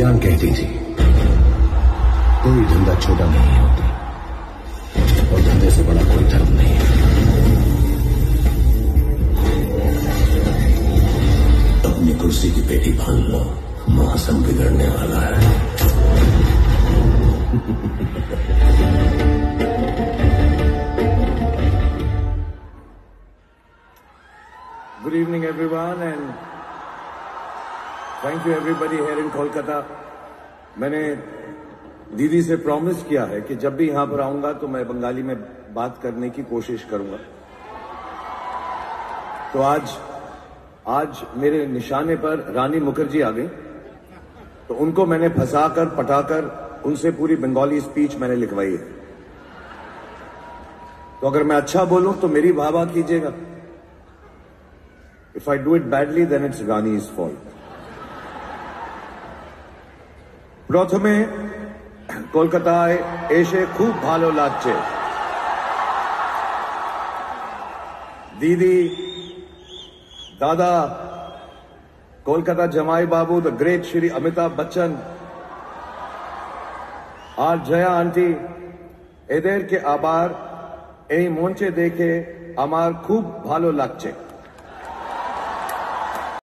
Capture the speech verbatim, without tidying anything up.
जान कहती थी कोई धंधा छोटा नहीं होता और धंधे से बड़ा कोई धर्म नहीं है। अपनी कुर्सी की पेटी बांध लो, मौसम बिगड़ने वाला है। Good evening everyone and thank you everybody here in Kolkata. मैंने दीदी से प्रॉमिस किया है कि जब भी यहां पर आऊंगा तो मैं बंगाली में बात करने की कोशिश करूंगा। तो आज आज मेरे निशाने पर रानी मुखर्जी आ गई, तो उनको मैंने फंसाकर पटाकर उनसे पूरी बंगाली स्पीच मैंने लिखवाई है। तो अगर मैं अच्छा बोलूं तो मेरी वाह-वाह कीजिएगा। If I do it badly, then it's Rani's fault. প্রথমে কলকাতায় এসে খুব ভালো লাগছে। দিদি, দাদা, কলকাতা জামাই বাবু, দ্য গ্রেট শ্রী অমিতাভ বচ্চন আর জয়া আন্টি, এদেরকে আবার এই মঞ্চে দেখে আমার খুব ভালো লাগছে।